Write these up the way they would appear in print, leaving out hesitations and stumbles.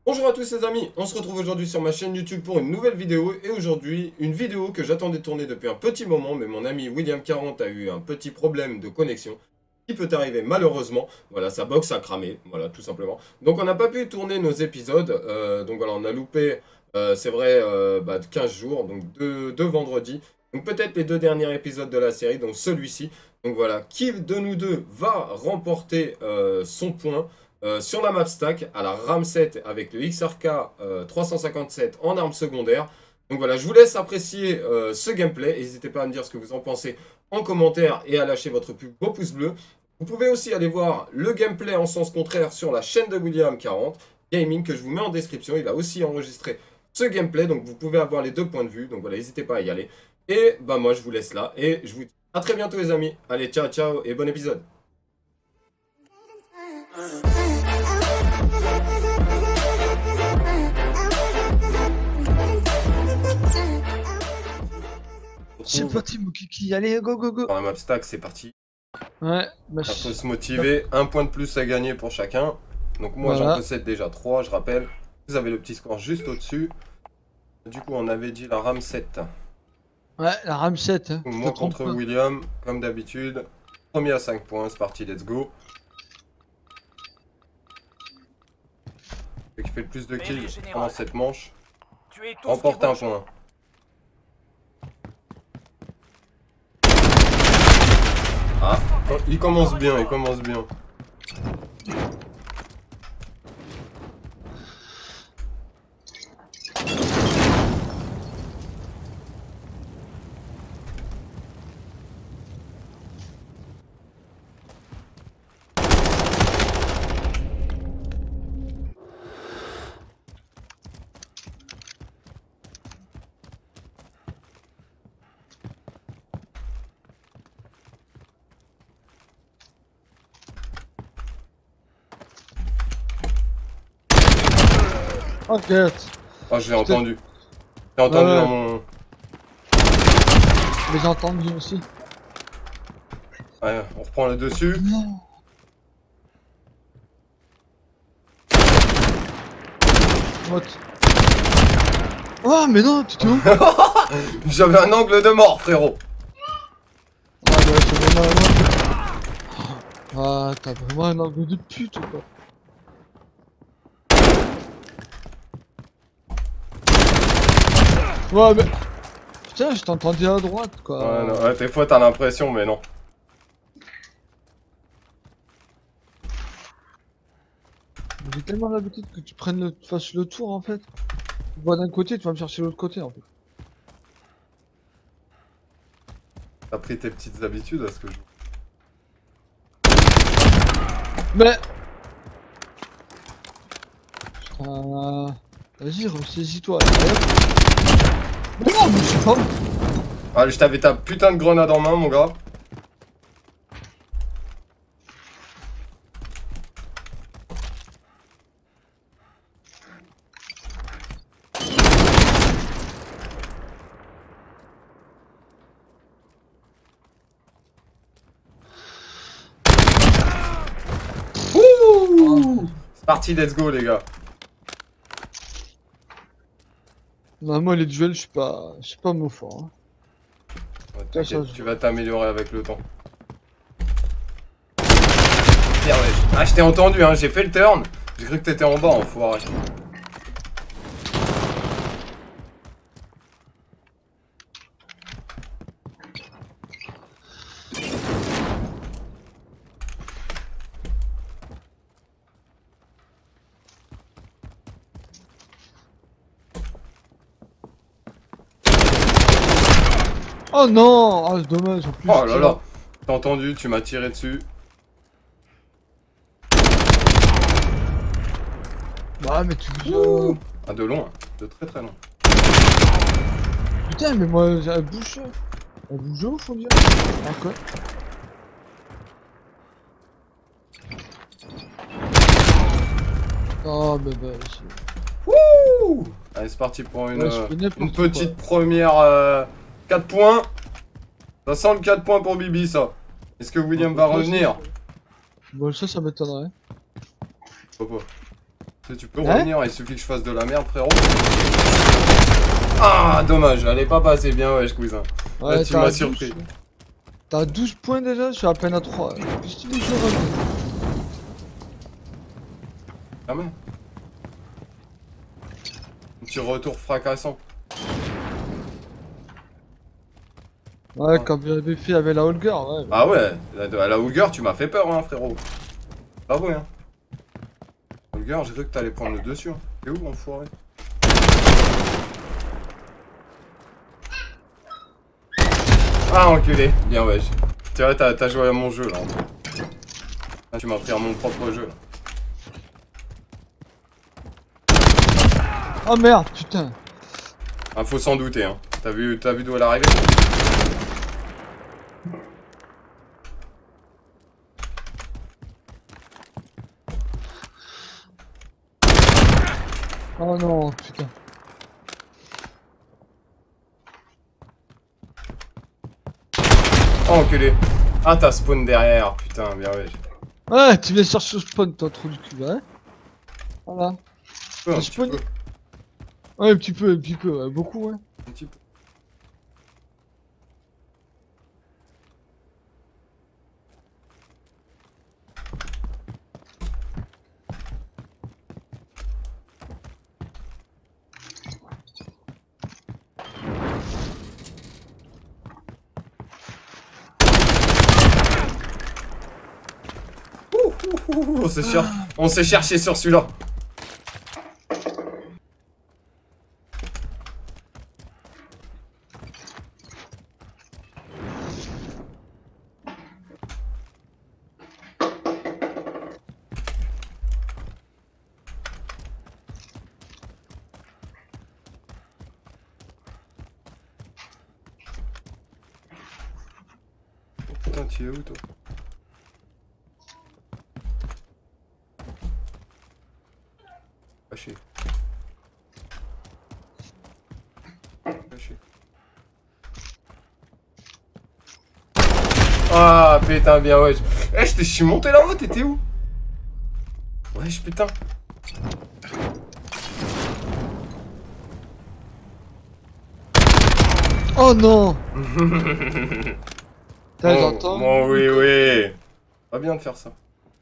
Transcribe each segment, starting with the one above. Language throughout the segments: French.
Bonjour à tous les amis, on se retrouve aujourd'hui sur ma chaîne YouTube pour une nouvelle vidéo et aujourd'hui une vidéo que j'attendais tourner depuis un petit moment mais mon ami William40 a eu un petit problème de connexion qui peut arriver malheureusement, voilà sa box a cramé, voilà tout simplement. Donc on n'a pas pu tourner nos épisodes, donc voilà on a loupé c'est vrai 15 jours, donc deux vendredis, donc peut-être les deux derniers épisodes de la série, donc celui-ci. Donc voilà, qui de nous deux va remporter son point sur la map stack à la RAM 7 avec le XRK 357 en arme secondaire. Donc voilà, je vous laisse apprécier ce gameplay. N'hésitez pas à me dire ce que vous en pensez en commentaire et à lâcher votre plus beau pouce bleu. Vous pouvez aussi aller voir le gameplay en sens contraire sur la chaîne de William40 Gaming que je vous mets en description. Il a aussi enregistré ce gameplay, donc vous pouvez avoir les deux points de vue. Donc voilà, n'hésitez pas à y aller. Et bah moi je vous laisse là et je vous dis à très bientôt les amis. Allez, ciao ciao et bon épisode. C'est parti mon kiki, allez go go go. Dans la map stack, c'est parti. Ouais, bah Il faut se motiver, un point de plus à gagner pour chacun. Donc moi Voilà. j'en possède déjà 3, je rappelle. Vous avez le petit score juste au-dessus. Du coup on avait dit la RAM 7. Ouais, la RAM 7. Hein. Moi contre William, comme d'habitude. Premier à 5 points, c'est parti, let's go. Celui qui fait le plus de kills pendant cette manche remporte un point. Ah, il commence bien, il commence bien. Oh, oh, j'ai entendu. J'ai entendu dans mon... Mais j'ai entendu aussi. Ouais, on reprend le dessus. Non. What? Oh mais non, tu t'es où? J'avais un angle de mort, frérot. Ah bah c'est vraiment un angle. Ah t'as vraiment un angle de pute ou quoi? Ouais mais... Putain, je t'entendais à droite quoi. Ouais, non, ouais, des fois t'as l'impression, mais non. J'ai tellement l'habitude que tu fasses le tour en fait. Tu vois d'un côté, tu vas me chercher de l'autre côté en fait. T'as pris tes petites habitudes à ce que je... Mais... Putain... Vas-y, ressaisis-toi. Mais non, mais je sais pas. Allez, je t'avais ta putain de grenade en main, mon gars. C'est parti, let's go, les gars. Non, moi les duels, je suis pas mon fort. Hein. Ouais, t'inquiète, tu vas t'améliorer avec le temps. Merde, ouais. Ah, je t'ai entendu, hein, j'ai fait le turn. J'ai cru que t'étais en bas, enfoiré. Oh non! Ah, c'est dommage en plus. Oh là là, t'as entendu, tu m'as tiré dessus. Bah, mais tu. Ah, de loin, de très très loin. Putain, mais moi, j'ai un bouche. Un bouge ouf, on dirait. Ah, quoi? Oh, mais bah, Wouh! Allez, c'est parti pour une petite première 4 points. Ça sent le 4 points pour Bibi, ça. Est-ce que William va revenir? Bon, ça m'étonnerait. Pourquoi? Tu peux revenir, il suffit que je fasse de la merde, frérot. Ah, dommage, elle est pas passée bien, wesh, cousin. Ouais, là, tu m'as surpris. T'as 12 points déjà, je suis à peine à 3. Qu'est-ce que tu veux que je rajoute? Ah mais. Un petit retour fracassant. Ouais, quand j'avais fait avec la Holger, ouais. Ah ouais, à la Holger, tu m'as fait peur, hein, frérot. Pas vrai, hein. Holger, j'ai cru que t'allais prendre le dessus. Hein. T'es où, enfoiré? Ah, enculé. Bien, wesh. Tu vois, t'as joué à mon jeu, là. Ah, tu m'as pris à mon propre jeu, là. Oh merde, putain. Ah, faut s'en douter, hein. T'as vu d'où elle arrivait? Oh non, putain. Oh, enculé. Ah, t'as spawn derrière, putain, bien, wesh. Ouais, tu viens chercher le spawn, toi, trop du cul, ouais. Voilà. Un petit peu. Ouais, un petit peu, ouais. Beaucoup, ouais. Un petit peu. On s'est cherché sur celui-là. Oh putain, tu es où toi? Caché. Caché. Ah putain, bien wesh. Eh, je suis monté là-haut, t'étais où? Wesh, putain. Oh non. T'as Oh, j'entends. bon, oui, oui. Pas bien de faire ça.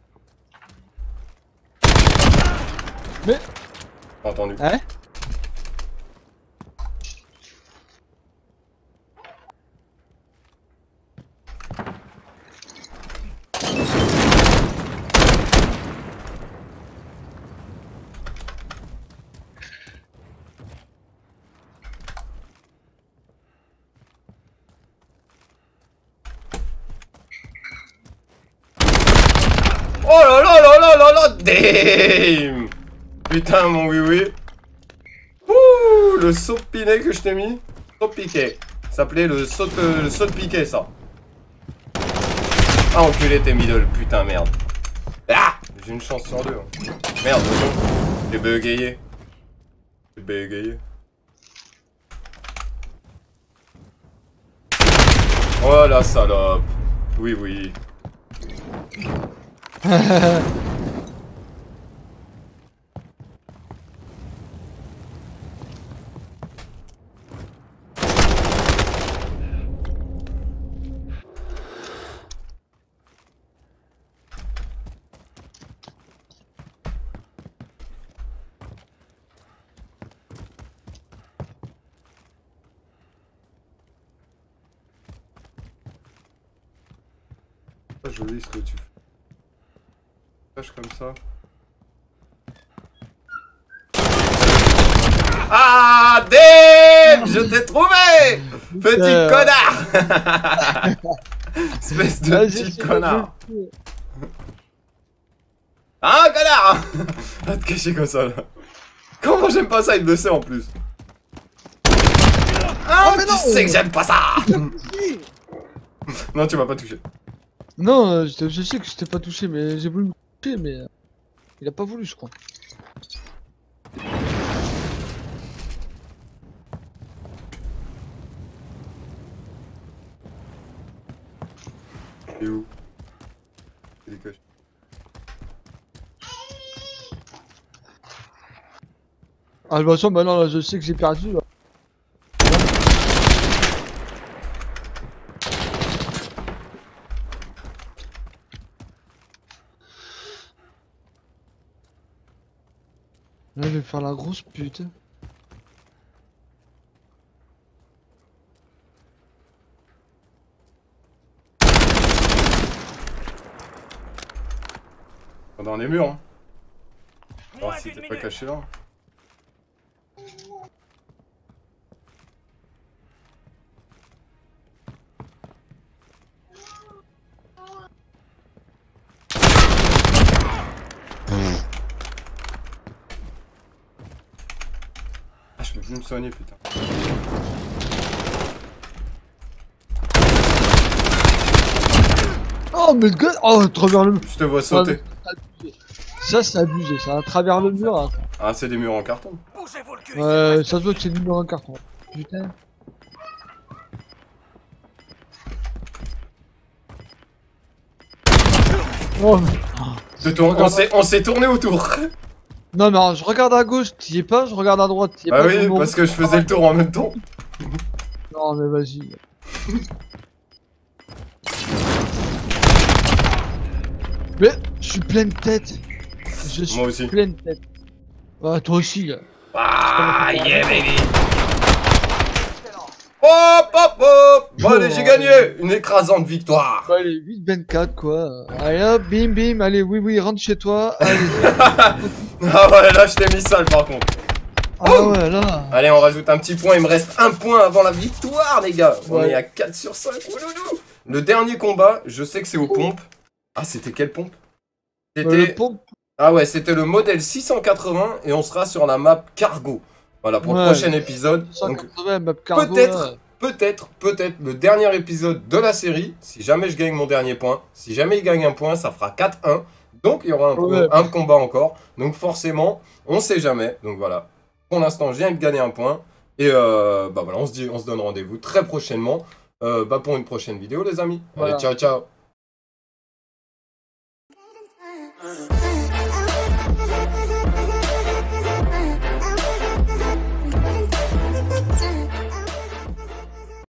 Mais. Entendu. Hein? Oh là là là là là là. Damn. Putain, mon oui oui. Ouh, le saut de pinet que je t'ai mis. Saut de piquet. Ça s'appelait le saut de piquet, ça. Ah, enculé tes middle, putain, merde. Ah, j'ai une chance sur deux. Hein. Merde, j'ai bugayé. J'ai bugayé. Oh la salope. Oui, oui. Pas joli ce que tu fais. Fâche comme ça. Ah, Dave, je t'ai trouvé, petit connard. Espèce de petit connard. Ah, connard. Va te cacher comme ça, là. Comment j'aime pas ça, il le sait en plus. Ah, mais tu sais que j'aime pas ça. Non, tu m'as pas touché. Non, je sais que je t'ai pas touché, mais j'ai voulu me toucher, mais il a pas voulu, je crois. Et où? Il est caché. Ah, de toute façon, maintenant, là, je sais que j'ai perdu. Là. Là, je vais faire la grosse pute. Dans les murs, hein. Alors si t'es pas caché là. Ah, je peux plus me soigner, putain. Oh, mais le gars. Oh, à travers le mur. Je te vois sauter. Ça, c'est abusé, ça, à travers le mur. Hein. Ah, c'est des murs en carton. Ça se voit que c'est du mur en carton. Putain. Oh, mais... On s'est tourné autour. Non, mais alors, je regarde à gauche, t'y es pas, je regarde à droite, t'y es Ah pas. oui, parce que je faisais le tour en même temps. Non, mais vas-y. Mais je suis plein de tête. Je suis Moi aussi. plein de tête. Ah, toi aussi, là. Ah, yeah, baby. Hop, hop, hop. Bon, allez, j'ai gagné. Une écrasante victoire. Bon, allez, 8-24, quoi. Allez, hop, bim, bim. Allez, oui, oui, rentre chez toi. Allez. Ah ouais, là, je t'ai mis sale, par contre. Ah ouais, là. Allez, on rajoute un petit point. Il me reste un point avant la victoire, les gars. On Ouais. est à 4 sur 5. Ouloulou. Le dernier combat, je sais que c'est aux pompes. Ah, c'était quelle pompe? Le C'était... pompe. Ah ouais, c'était le modèle 680 et on sera sur la map cargo. Voilà, pour le Ouais. prochain épisode. Donc, 180, map cargo, peut-être le dernier épisode de la série, si jamais je gagne mon dernier point. Si jamais il gagne un point, ça fera 4-1. Donc, il y aura Ouais. un combat encore. Donc, forcément, on sait jamais. Donc, voilà. Pour l'instant, je viens de gagner un point. Et bah voilà, on se donne rendez-vous très prochainement pour une prochaine vidéo, les amis. Voilà. Allez, ciao, ciao.